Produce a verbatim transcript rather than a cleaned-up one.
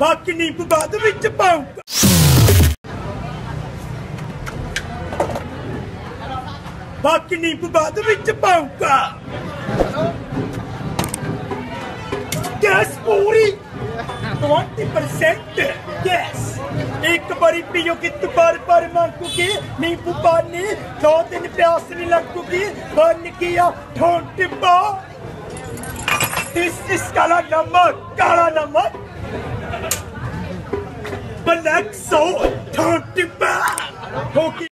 बाकी नींबू बाद विच पाऊंगा। बाकी नींबू बाद विच पाऊंगा। गैस पूरी ट्वेंटी परसेंट गैस। एक बारी पियोगी तो बार बार मांगोगी। नींबू पानी दो दिन प्यास नहीं लगूगी। बन गया ठोंटिब्बा। दिस इज काला नमक, काला नमक, ब्लैक सॉल्ट, ठोंटिब्बा।